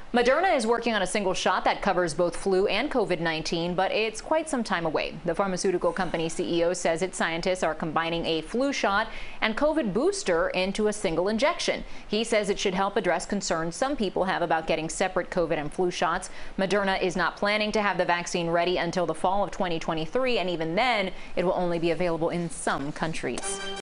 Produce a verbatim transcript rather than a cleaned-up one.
Moderna is working on a single shot that covers both flu and COVID nineteen, but it's quite some time away. The pharmaceutical company C E O says its scientists are combining a flu shot and COVID booster into a single injection. He says it should help address concerns some people have about getting separate COVID and flu shots. Moderna is not planning to have the vaccine ready until the fall of twenty twenty-three, and even then, it will only be available in some countries.